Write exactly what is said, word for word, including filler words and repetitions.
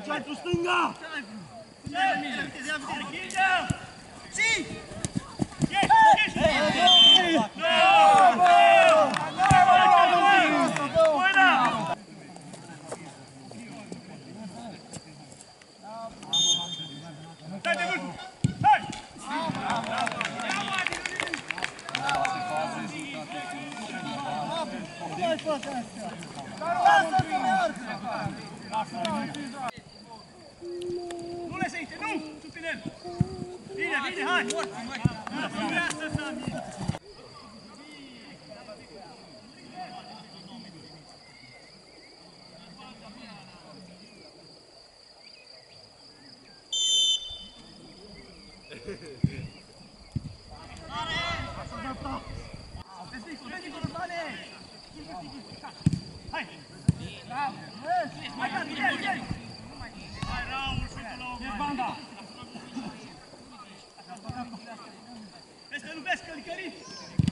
Centru stânga! Si! Nu le sente, nu! Sul pe el! Bine, bine, hai! Vezi că nu vezi că-l cări!